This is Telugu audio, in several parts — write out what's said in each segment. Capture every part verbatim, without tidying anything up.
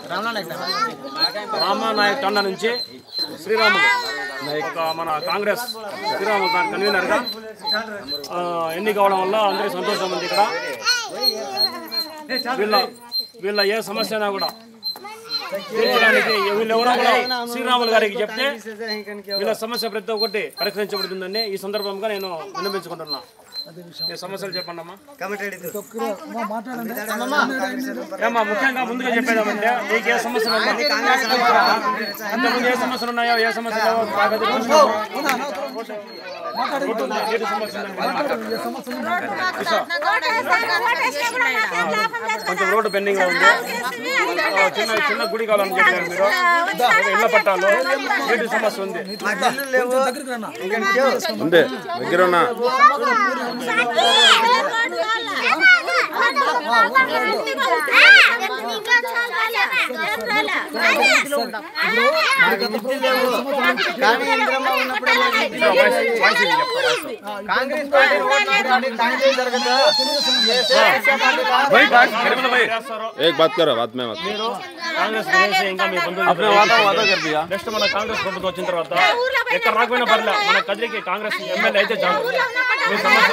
రామానాయక్ తండ నుంచి శ్రీరాములు ఒక మన కాంగ్రెస్ శ్రీరాములు కన్వీనర్గా ఎన్నిక అవడం వల్ల అందరికీ సంతోషం ఉంది. ఇక్కడ వీళ్ళ వీళ్ళ ఏ సమస్య అయినా కూడా తీర్చడానికి వీళ్ళు ఎవరో కూడా శ్రీరాములు గారికి చెప్తే వీళ్ళ సమస్య ప్రతి ఒక్కటి పరిష్కరించబడుతుందని ఈ సందర్భంగా నేను విన్నపించుకుంటున్నా. మీ సమస్యలు చెప్పండి అమ్మా. ఏమా ముఖ్యంగా ముందుగా చెప్పేదామంటే మీకు ఏ సమస్యలు అంతకుముందు ఏ సమస్యలు ఉన్నాయో ఏ సమస్యలు కొంచెం రోడ్డు పెండింగ్ ఉంది. చిన్న చిన్న గుడి కావాలని చెప్పారు మీరు. ఇళ్ల పట్టాలు నీటి సమస్య ఉంది. ఉంది దగ్గర ఉన్నా एक बात करो बाद में मत కాంగ్రెస్ ఇంకా మీ బంధువులు నెక్స్ట్ మన కాంగ్రెస్ ప్రభుత్వం వచ్చిన తర్వాత ఎక్కడ రాకపోయినా పర్లే మన కదిరికి కాంగ్రెస్ ఎమ్మెల్యే అయితే చాలు. మీ సమస్య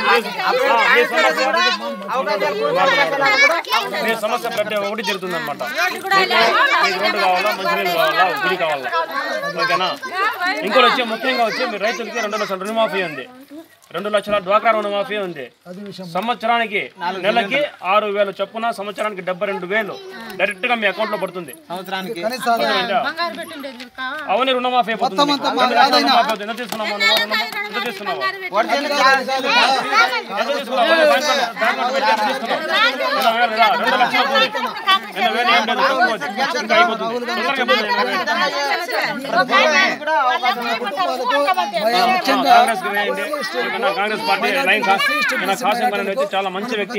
మీ సమస్య ప్రతి ఒకటి జరుగుతుంది అనమాట. మీకు రోడ్డు కావాలా, మంచినీళ్ళు కావాలా, గుడి కావాలా, ఓకేనా? ఇంకోటి వచ్చి ముఖ్యంగా వచ్చి మీ రైతులకి రెండు లక్షల రుణమాఫీ ఉంది, రెండు లక్షల డ్వాక్రా రుణమాఫీ ఉంది. సంవత్సరానికి నెలకి ఆరు వేలు చొప్పున సంవత్సరానికి డెబ్బై రెండు వేలు డైరెక్ట్ గా మీ అకౌంట్ లో పడుతుంది. అవన్నీ రుణమాఫీ అయిపోతుంది. ఎంత తీసుకున్నావు ఎంత తీసుకున్నావు రెండు లక్షల వేలు ఏం లేదు, ఇంకా అయిపోతుంది. కాంగ్రెస్ కి వేయండి. కాంగ్రెస్ పార్టీ లైన్ కాసిం పని వచ్చి చాలా మంచి వ్యక్తి.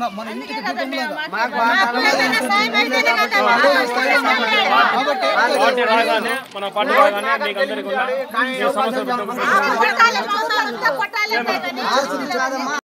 పార్టీ రాగానే మన పార్టీ రాగానే మీకు అందరికీ